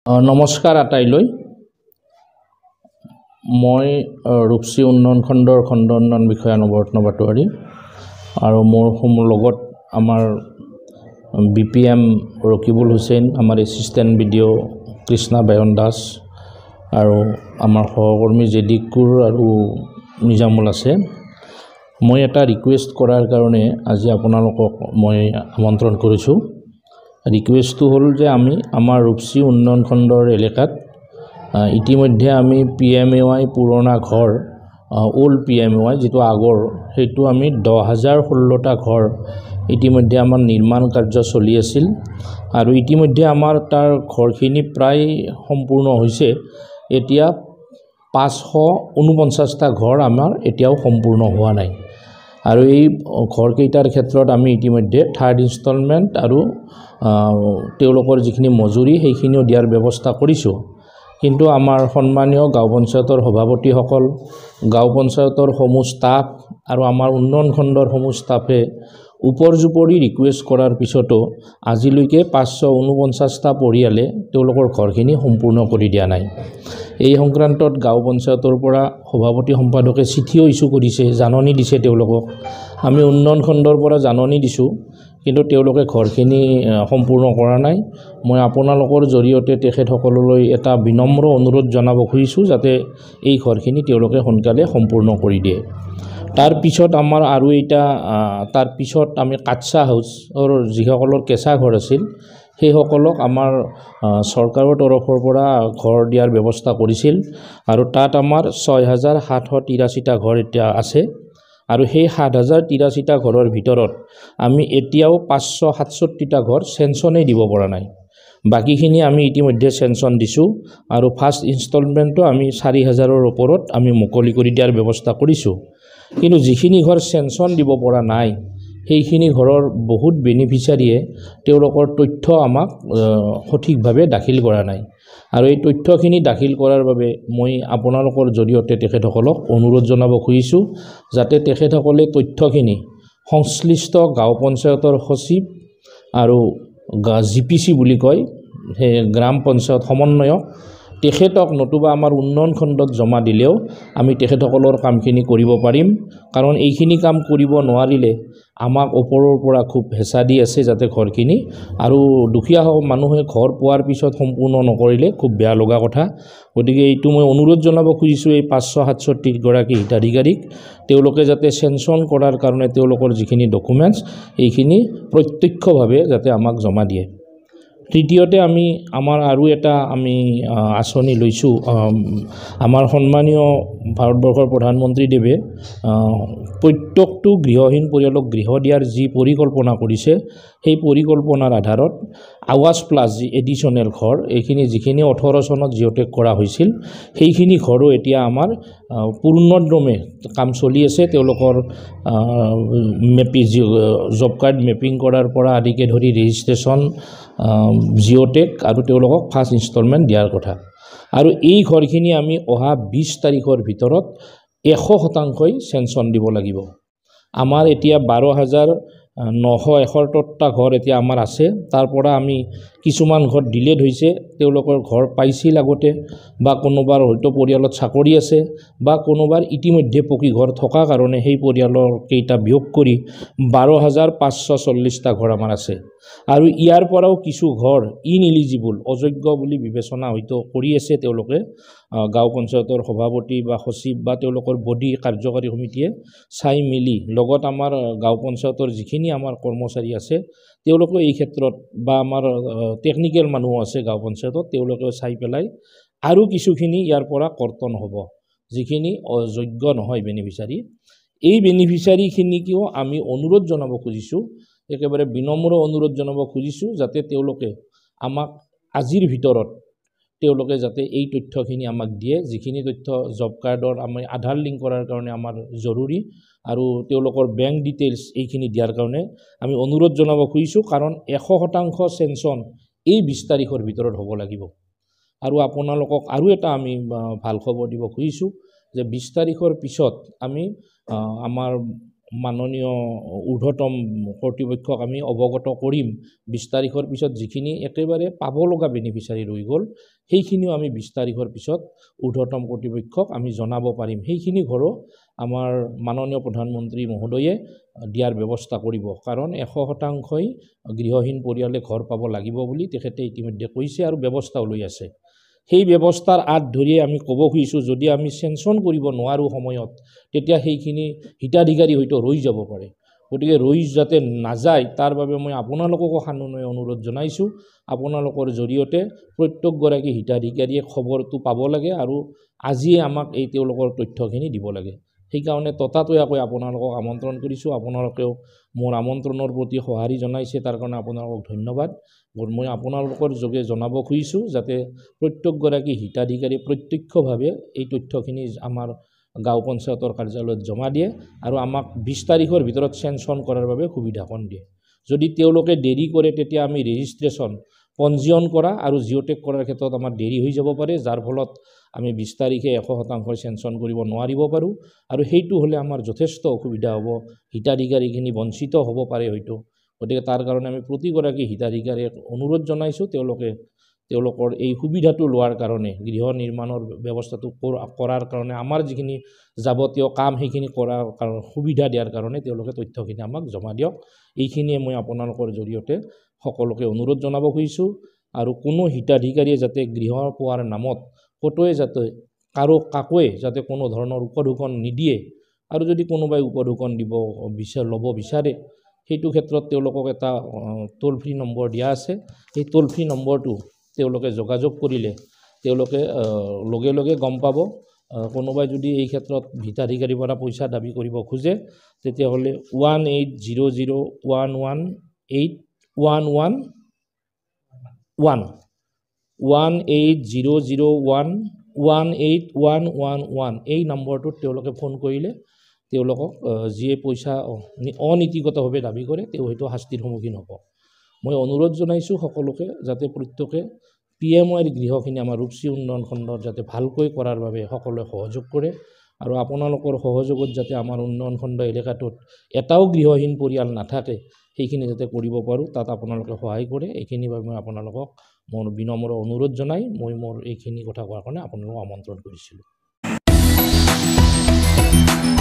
নমস্কাৰ আটাইলৈ মই ৰূপসী উন্নয়ন খণ্ডৰ খণ্ড উন্নয়ন বিষয়া নৱৰত্ন বাটোৱাৰী আৰু মোৰ লগত আমাৰ BPM ৰকিবুল হুছেইন আমাৰ এছিষ্টেণ্ট BDO কৃষ্ণা বায়ন দাস আৰু আমাৰ সহকৰ্মী জেডিকুৰ আৰু নিজামুল আছে। মই এটা ৰিকুৱেষ্ট কৰাৰ কাৰণে আজি আপোনালোকক মই আমন্ত্ৰণ কৰিছোঁ। ৰিকুৱেষ্টটো হ'ল যে আমি আমাৰ ৰূপসী উন্নয়ন খণ্ডৰ এলেকাত ইতিমধ্যে আমি PMAY পুৰণা ঘৰ ওল্ড PMAY যেটো আগৰ সেইটো আমি 10,016টা ঘৰ ইতিমধ্যে আমাৰ নিৰ্মাণ কাৰ্য চলি আছিল আৰু ইতিমধ্যে আমাৰ তাৰ ঘৰখিনি প্ৰায় সম্পূৰ্ণ হৈছে। এতিয়া 549টা ঘৰ আমাৰ এতিয়াও সম্পূৰ্ণ হোৱা নাই আৰু এই ঘৰকেইটাৰ ক্ষেত্ৰত আমি ইতিমধ্যে থাৰ্ড ইনষ্টলমেণ্ট আৰু তেওঁলোকৰ যিখিনি মজুৰি সেইখিনিও দিয়াৰ ব্যৱস্থা কৰিছোঁ। কিন্তু আমাৰ সন্মানীয় গাঁও পঞ্চায়তৰ সভাপতিসকল, গাঁও পঞ্চায়তৰ সমূহ ষ্টাফ আৰু আমাৰ উন্নয়ন খণ্ডৰ সমূহ ষ্টাফে উপৰজুপৰি ৰিকুৱেষ্ট কৰাৰ পিছতো আজিলৈকে 549টা পৰিয়ালে তেওঁলোকৰ ঘৰখিনি সম্পূৰ্ণ কৰি দিয়া নাই। এই সংক্ৰান্তত গাঁও পঞ্চায়তৰ পৰা সভাপতি সম্পাদকে চিঠিও ইছ্যু কৰিছে, জাননী দিছে তেওঁলোকক। আমি উন্নয়ন খণ্ডৰ পৰা জাননী দিছোঁ, কিন্তু তেওঁলোকে ঘৰখিনি সম্পূৰ্ণ কৰা নাই। মই আপোনালোকৰ জৰিয়তে তেখেতসকললৈ এটা বিনম্ৰ অনুৰোধ জনাব খুজিছোঁ যাতে এই ঘৰখিনি তেওঁলোকে সোনকালে সম্পূৰ্ণ কৰি দিয়ে। তাৰ পিছত আমাৰ আৰু এটা তাৰ পিছত আমি কাটছা হাউচৰ যিসকলৰ কেঁচা ঘৰ আছিল সেইসকলক আমাৰ চৰকাৰৰ তৰফৰ পৰা ঘৰ দিয়াৰ ব্যৱস্থা কৰিছিল আৰু তাত আমাৰ 6,783টা ঘৰ এতিয়া আছে আৰু সেই 7,083টা ঘৰৰ ভিতৰত আমি এতিয়াও 567টা ঘৰ চেনচনেই দিব পৰা নাই। বাকীখিনি আমি ইতিমধ্যে চেনচন দিছোঁ আৰু ফাৰ্ষ্ট ইনষ্টলমেণ্টটো আমি 4,000ৰ ওপৰত আমি মুকলি কৰি দিয়াৰ ব্যৱস্থা কৰিছোঁ। কিন্তু যিখিনি ঘৰ চেনচন দিব পৰা নাই সেইখিনি ঘৰৰ বহুত বেনিফিচিয়াৰীয়ে তেওঁলোকৰ তথ্য আমাক সঠিকভাৱে দাখিল কৰা নাই আৰু এই তথ্যখিনি দাখিল কৰাৰ বাবে মই আপোনালোকৰ জৰিয়তে তেখেতসকলক অনুৰোধ জনাব খুজিছোঁ যাতে তেখেতসকলে তথ্যখিনি সংশ্লিষ্ট গাঁও পঞ্চায়তৰ সচিব আৰু GPC বুলি কয় সেই গ্ৰাম পঞ্চায়ত সমন্বয়ক তেখেতক নতুবা আমাৰ উন্নয়ন খণ্ডত জমা দিলেও আমি তেখেতসকলৰ কামখিনি কৰিব পাৰিম। কাৰণ এইখিনি কাম কৰিব নোৱাৰিলে আমাক ওপৰৰ পৰা খুব হেঁচা দি আছে যাতে ঘৰখিনি আৰু দুখীয়া মানুহে ঘৰ পোৱাৰ পিছত সম্পূৰ্ণ নকৰিলে খুব বেয়া লগা কথা। গতিকে এইটো মই অনুৰোধ জনাব খুজিছোঁ এই 567গৰাকী হিতাধিকাৰীক তেওঁলোকে যাতে চেনচন কৰাৰ কাৰণে তেওঁলোকৰ যিখিনি ডকুমেণ্টছ এইখিনি প্ৰত্যক্ষভাৱে যাতে আমাক জমা দিয়ে। তৃতীয়তে আমি আমাৰ আৰু এটা আমি আঁচনি লৈছোঁ। আমাৰ সন্মানীয় ভাৰতবৰ্ষৰ প্ৰধানমন্ত্ৰীদেৱে প্ৰত্যেকটো গৃহহীন পৰিয়ালক গৃহ দিয়াৰ যি পৰিকল্পনা কৰিছে সেই পৰিকল্পনাৰ আধাৰত আৱাজ প্লাছ যি এডিশ্যনেল ঘৰ এইখিনি যিখিনি 18 চনত জিঅ'টেক কৰা হৈছিল সেইখিনি ঘৰো এতিয়া আমাৰ পূৰ্ণক্ৰমে কাম চলি আছে। তেওঁলোকৰ জব কাৰ্ড মেপিং কৰাৰ পৰা আদিকে ধৰি ৰেজিষ্ট্ৰেশ্যন জিঅ'টেক আৰু তেওঁলোকক ফাৰ্ষ্ট ইনষ্টলমেণ্ট দিয়াৰ কথা আৰু এই ঘৰখিনি আমি অহা 20 তাৰিখৰ ভিতৰত 100% চেনচন দিব লাগিব। আমাৰ এতিয়া 12,971টা ঘৰ এতিয়া আমাৰ আছে, তাৰ পৰা আমি কিছুমান ঘৰ ডিলেড হৈছে, তেওঁলোকৰ ঘৰ পাইছিল আগতে বা কোনোবাৰ হয়তো পৰিয়ালত চাকৰি আছে বা কোনোবাৰ ইতিমধ্যে পকী ঘৰ থকা কাৰণে সেই পৰিয়ালৰ কেইটা বিয়োগ কৰি 12,540টা ঘৰ আমাৰ আছে আৰু ইয়াৰ পৰাও কিছু ঘৰ ইনএলিজিবল অযোগ্য বুলি বিবেচনা হয়তো কৰি আছে তেওঁলোকে গাঁও পঞ্চায়তৰ সভাপতি বা সচিব বা তেওঁলোকৰ বডি কাৰ্যকাৰী সমিতিয়ে চাই মিলি লগত আমাৰ গাঁও পঞ্চায়তৰ যিখিনি আমাৰ কৰ্মচাৰী আছে তেওঁলোকে এই ক্ষেত্ৰত বা আমাৰ টেকনিকেল মানুহ আছে গাঁও পঞ্চায়তত তেওঁলোকে চাই পেলাই আৰু কিছুখিনি ইয়াৰ পৰা কৰ্তন হ'ব যিখিনি অযোগ্য নহয় বেনিফিচিয়াৰী। এই বেনিফিচিয়াৰীখিনিকেও আমি অনুৰোধ জনাব খুজিছোঁ, একেবাৰে বিনম্ৰ অনুৰোধ জনাব খুজিছোঁ যাতে তেওঁলোকে আমাক আজিৰ ভিতৰত তেওঁলোকে যাতে এই তথ্যখিনি আমাক দিয়ে, যিখিনি তথ্য জব কাৰ্ডৰ আমি আধাৰ লিংক কৰাৰ কাৰণে আমাৰ জৰুৰী আৰু তেওঁলোকৰ বেংক ডিটেইলছ এইখিনি দিয়াৰ কাৰণে আমি অনুৰোধ জনাব খুজিছোঁ। কাৰণ 100% চেনচন এই 20 তাৰিখৰ ভিতৰত হ'ব লাগিব আৰু আপোনালোকক আৰু এটা আমি ভাল খবৰ দিব খুজিছোঁ যে 20 তাৰিখৰ পিছত আমি আমাৰ মাননীয় ঊৰ্ধ্বতম কৰ্তৃপক্ষক আমি অৱগত কৰিম 20 তাৰিখৰ পিছত যিখিনি একেবাৰে পাব লগা বেনিফিচিয়াৰী ৰৈ গ'ল সেইখিনিও আমি 20 তাৰিখৰ পিছত ঊৰ্ধ্বতম কৰ্তৃপক্ষক আমি জনাব পাৰিম সেইখিনি ঘৰো আমাৰ মাননীয় প্ৰধানমন্ত্ৰী মহোদয়ে দিয়াৰ ব্যৱস্থা কৰিব কাৰণ 100%ই গৃহহীন পৰিয়ালে ঘৰ পাব লাগিব বুলি তেখেতে ইতিমধ্যে কৈছে আৰু ব্যৱস্থাও লৈ আছে সেই ব্যৱস্থাৰ আঁত ধৰিয়ে আমি ক'ব খুজিছোঁ যদি আমি চেংচন কৰিব নোৱাৰোঁ সময়ত তেতিয়া সেইখিনি হিতাধিকাৰী হয়তো ৰৈ যাব পাৰে গতিকে ৰৈ যাতে নাযায় তাৰ বাবে মই আপোনালোককো সানুনয় অনুৰোধ জনাইছোঁ আপোনালোকৰ জৰিয়তে প্ৰত্যেকগৰাকী হিতাধিকাৰীয়ে খবৰটো পাব লাগে আৰু আজিয়ে আমাক এই তেওঁলোকৰ তথ্যখিনি দিব লাগে সেইকাৰণে ততাতৈয়াকৈ আপোনালোকক আমন্ত্ৰণ কৰিছোঁ আপোনালোকেও মোৰ আমন্ত্ৰণৰ প্ৰতি সঁহাৰি জনাইছে তাৰ কাৰণে আপোনালোকক ধন্যবাদ মই আপোনালোকৰ যোগে জনাব খুজিছোঁ যাতে প্ৰত্যেকগৰাকী হিতাধিকাৰী প্ৰত্যক্ষভাৱে এই তথ্যখিনি আমাৰ গাঁও পঞ্চায়তৰ কাৰ্যালয়ত জমা দিয়ে আৰু আমাক 20 তাৰিখৰ ভিতৰত চেংচন কৰাৰ বাবে সুবিধাকণ দিয়ে যদি তেওঁলোকে দেৰি কৰে তেতিয়া আমি ৰেজিষ্ট্ৰেশ্যন পঞ্জীয়ন কৰা আৰু জিঅ'টেক কৰাৰ ক্ষেত্ৰত আমাৰ দেৰি হৈ যাব পাৰে যাৰ ফলত আমি 20 তাৰিখে 100% চেংচন কৰিব নোৱাৰিব পাৰোঁ আৰু সেইটো হ'লে আমাৰ যথেষ্ট অসুবিধা হ'ব হিতাধিকাৰীখিনি বঞ্চিত হ'ব পাৰে হয়তো গতিকে তাৰ কাৰণে আমি প্ৰতিগৰাকী হিতাধিকাৰীক অনুৰোধ জনাইছোঁ তেওঁলোকৰ এই সুবিধাটো লোৱাৰ কাৰণে গৃহ নিৰ্মাণৰ ব্যৱস্থাটো কৰাৰ কাৰণে আমাৰ যিখিনি যাৱতীয় কাম সেইখিনি কৰাৰ সুবিধা দিয়াৰ কাৰণে তেওঁলোকে তথ্যখিনি আমাক জমা দিয়ক এইখিনিয়ে মই আপোনালোকৰ জৰিয়তে সকলোকে অনুৰোধ জনাব খুজিছোঁ আৰু কোনো হিতাধিকাৰীয়ে যাতে গৃহ পোৱাৰ নামত ক'তোৱে যাতে কাকোৱে যাতে কোনো ধৰণৰ উপঢৌকন নিদিয়ে আৰু যদি কোনোবাই উপঢৌকন ল'ব বিচাৰে সেইটো ক্ষেত্ৰত তেওঁলোকক এটা টোল ফ্ৰী নম্বৰ দিয়া আছে এই টোল ফ্ৰী নম্বৰটো তেওঁলোকে যোগাযোগ কৰিলে তেওঁলোকে লগে লগে গম পাব কোনোবাই যদি এই ক্ষেত্ৰত হিতাধিকাৰীৰ পৰা পইচা দাবী কৰিব খোজে তেতিয়াহ'লে 18001 এই নম্বৰটোত তেওঁলোকে ফোন কৰিলে তেওঁলোকক যিয়ে পইচা অনীতিগতভাৱে দাবী কৰে তেওঁ হয়তো শাস্তিৰ সন্মুখীন হ'ব মই অনুৰোধ জনাইছোঁ সকলোকে যাতে প্ৰত্যেকে PMYৰ গৃহখিনি আমাৰ ৰূপসী উন্নয়ন খণ্ডত যাতে ভালকৈ কৰাৰ বাবে সকলোৱে সহযোগ কৰে আৰু আপোনালোকৰ সহযোগত যাতে আমাৰ উন্নয়ন খণ্ড এলেকাটোত এটাও গৃহহীন পৰিয়াল নাথাকে সেইখিনি যাতে কৰিব পাৰোঁ তাত আপোনালোকে সহায় কৰে এইখিনি বাবে মই আপোনালোকক মোৰ বিনম্ৰ অনুৰোধ জনাই মই মোৰ এইখিনি কথা কোৱাৰ কাৰণে আপোনালোকক আমন্ত্ৰণ কৰিছিলোঁ